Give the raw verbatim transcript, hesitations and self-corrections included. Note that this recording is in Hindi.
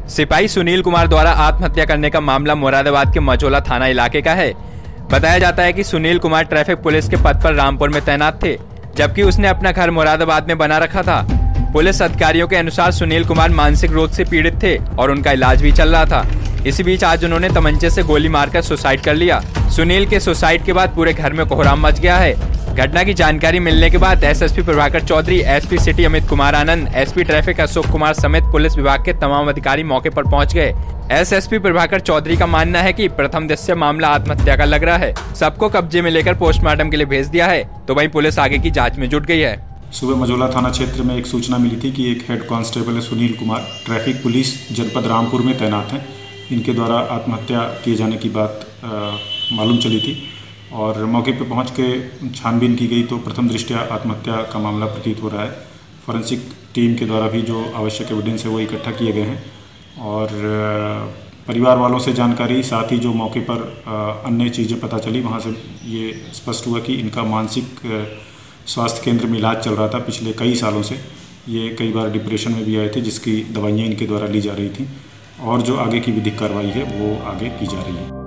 सिपाही सुनील कुमार द्वारा आत्महत्या करने का मामला मुरादाबाद के मझौला थाना इलाके का है। बताया जाता है कि सुनील कुमार ट्रैफिक पुलिस के पद पर रामपुर में तैनात थे, जबकि उसने अपना घर मुरादाबाद में बना रखा था। पुलिस अधिकारियों के अनुसार सुनील कुमार मानसिक रोग से पीड़ित थे और उनका इलाज भी चल रहा था। इसी बीच आज उन्होंने तमंचे से गोली मारकर सुसाइड कर लिया। सुनील के सुसाइड के बाद पूरे घर में कोहराम मच गया है। घटना की जानकारी मिलने के बाद SSP Prabhakar Chaudhary, SP city Amit Kumar Anand, SP traffic Ashok Kumar समेत पुलिस विभाग के तमाम अधिकारी मौके पर पहुंच गए। एसएसपी प्रभाकर चौधरी का मानना है कि प्रथम दृष्टया मामला आत्महत्या का लग रहा है। सबको कब्जे में लेकर पोस्टमार्टम के लिए भेज दिया है, तो वहीं पुलिस आगे की जाँच में जुट गई है। सुबह मझौला थाना क्षेत्र में एक सूचना मिली थी कि एक head constable Sunil Kumar traffic police जनपद रामपुर में तैनात हैं। इनके द्वारा आत्महत्या किए जाने की बात मालूम चली थी और मौके पर पहुंच के छानबीन की गई तो प्रथम दृष्टया आत्महत्या का मामला प्रतीत हो रहा है। फॉरेंसिक टीम के द्वारा भी जो आवश्यक एविडेंस है वो इकट्ठा किए गए हैं और परिवार वालों से जानकारी, साथ ही जो मौके पर अन्य चीज़ें पता चली वहाँ से ये स्पष्ट हुआ कि इनका मानसिक स्वास्थ्य केंद्र में इलाज चल रहा था पिछले कई सालों से। ये कई बार डिप्रेशन में भी आए थे, जिसकी दवाइयाँ इनके द्वारा ली जा रही थी और जो आगे की विधिक कार्रवाई है वो आगे की जा रही है।